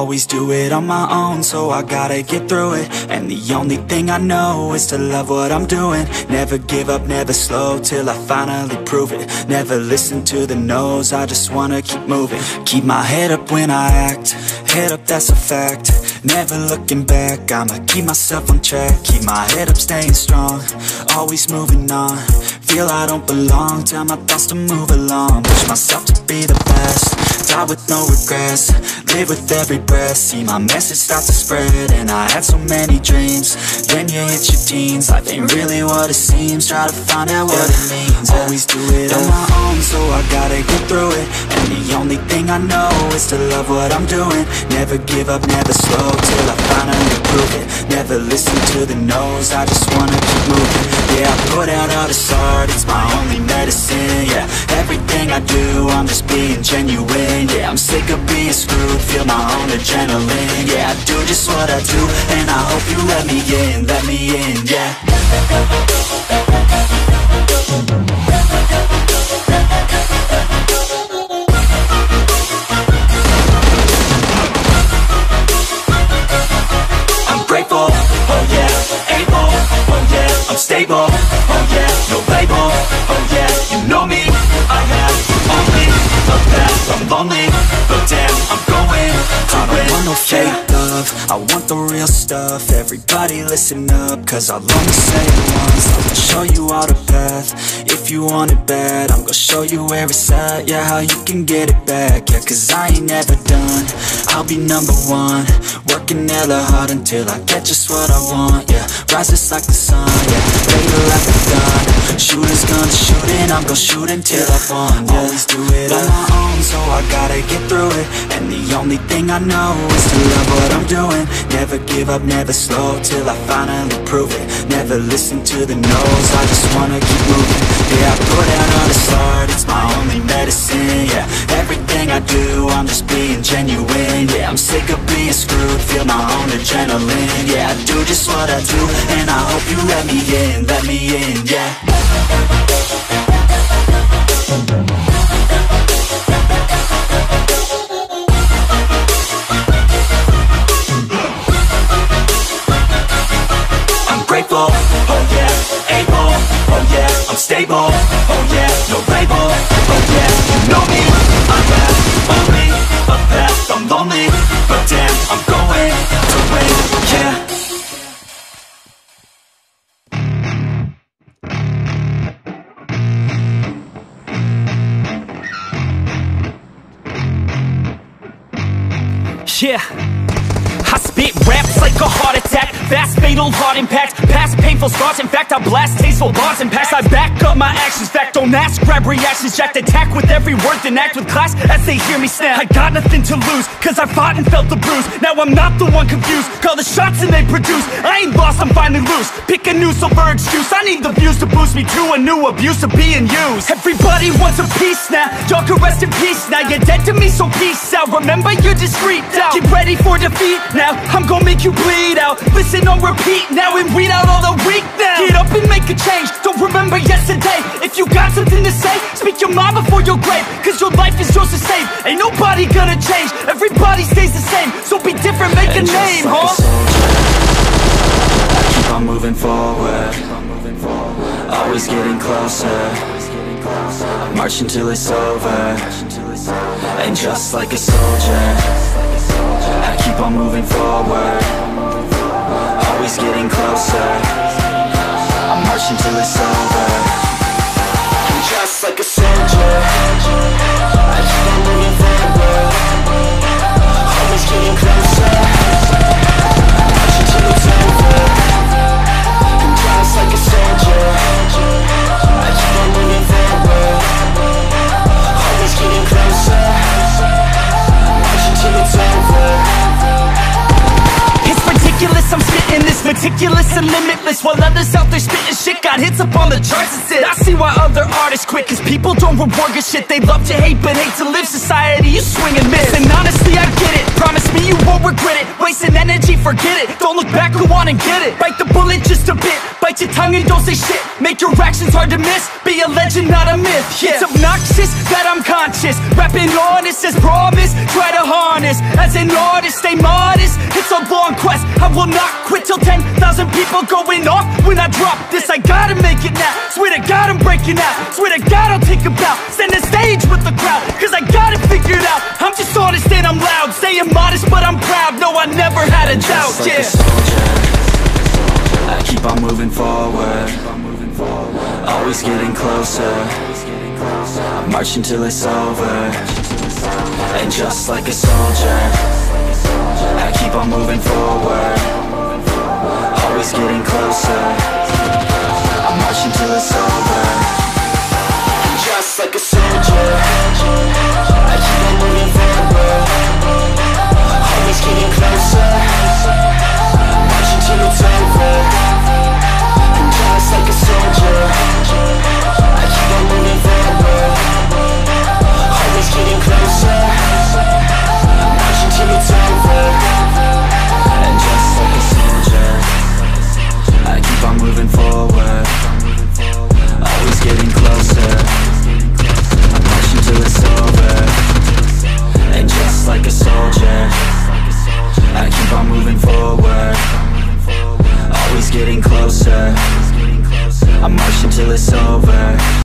always do it on my own, so I gotta get through it. And the only thing I know is to love what I'm doing. Never give up, never slow, till I finally prove it. Never listen to the no's, I just wanna keep moving. Keep my head up when I act, head up, that's a fact. Never looking back, I'ma keep myself on track. Keep my head up, staying strong, always moving on. Feel I don't belong, tell my thoughts to move along. Push myself to be the best, die with no regrets. Live with every breath, see my message start to spread. And I had so many dreams, then you hit your teens. Life ain't really what it seems, try to find out what it means. Always do it on my own, so I gotta get through it. And the only thing I know is to love what I'm doing. Never give up, never slow, till I finally prove it. Never listen to the no's, I just wanna keep moving. Yeah, I put out all this art, it's my only medicine. Yeah, everything I do, I'm just being genuine. Yeah, I'm sick of being screwed, feel my own adrenaline. Yeah, I do just what I do, and I hope you let me in, yeah. I'm grateful, oh yeah, able, oh yeah, I'm stable, oh yeah, no label, oh yeah, you know me, I have only a path, I'm lonely, but damn, I'm going to win. I don't want no fake love, I want the real stuff. Everybody listen up, cause I'll only say it once. I'm gonna show you all the path, if you want it bad. I'm gonna show you where it's at, yeah, how you can get it back. Yeah, cause I ain't never done, I'll be number one. Working hella hard until I get just what I want, yeah. Rise just like the sun, yeah, later like the gun. Shooters gonna shoot and I'm gonna shoot until I won, yeah. Always do it on my own, so I gotta get through it. And the only thing I know is to love what I'm doing. Never give up, never slow, till I finally prove it. Never listen to the no's, I just wanna keep moving. Yeah, I put out all this art, it's my only medicine. Yeah, everything I do, I'm just being genuine. Yeah, I'm sick of being screwed, feel my own adrenaline. Yeah, I do just what I do, and I hope you let me in, yeah. I'm grateful, oh yeah, able, oh yeah, I'm stable, oh yeah, no label, oh yeah, you know me, I have only a path, I'm lonely, but damn, I'm going to win, yeah. Yeah, I spit raps like a heart attack, fast fatal heart impact, past painful scars. In fact, I blast tasteful bars and packs. I back up my actions, fact don't ask, grab reactions, jacked attack with every word, then act with class as they hear me snap. I got nothing to lose, cause I fought and felt the bruise. Now I'm not the one confused, call the shots and they produce. I ain't lost, I'm finally loose, pick a new silver excuse. I need the views to boost me to a new abuse of being used. Everybody wants a piece now, y'all can rest in peace now. You're dead to me, so peace out, remember you're discreet out. Get ready for defeat now, I'm gonna make you bleed out. Listen on repeat now and weed out all the weak now. Get up and make a change, don't remember yesterday. If you got something to say, speak your mind before your grave, cause your life is yours to save. Ain't nobody gonna change, everybody stays the same. So be different, make a name, like huh? I keep on moving forward, always getting closer. I march until it's over, and just like a soldier, I keep on moving forward, always getting closer. I march until it's over, and just like a soldier, I keep on moving forward, always getting closer. I march until it's over, and just like a soldier, I keep on moving forward, always getting closer. I march until it's over. It's ridiculous, I'm spitting this meticulous and limitless, while others out there spitting shit got hits up on the charts and shit. I see why other artists quit, cause people don't reward good shit. They love to hate but hate to live. Society, you swing and miss, and honestly I get it. Promise me you won't regret it, wasting energy, forget it. Don't look back, go on and get it. Bite the bullet just a bit, Bite your tongue and don't say shit. Make your actions hard to miss. Be a legend, not a myth, yeah. It's obnoxious that I'm conscious. Rapping honest as promise. Try to harness. As an artist, stay modest. It's a long quest. I will not quit till 10,000 people going off when I drop this. I gotta make it now. Swear to God I'm breaking out. Swear to God I'll take a bow. Stand the stage with the crowd, cause I got it figured out. I'm just honest and I'm loud. Saying modest but I'm proud. No, I never had a doubt, just like yeah. a soldier, I keep on moving forward. Always getting closer. I march until it's over. And just like a soldier, I keep on moving forward. Always getting closer. I march until it's over. And just like a soldier, I keep on moving forward. Always getting closer. March until it's over. And just like a soldier, I keep on moving forward. Always getting closer. March until it's over. And just like a soldier, I keep on moving forward. Always getting closer. I march until it's over. And just like a soldier, I keep on moving forward. Always getting closer. I march until it's over.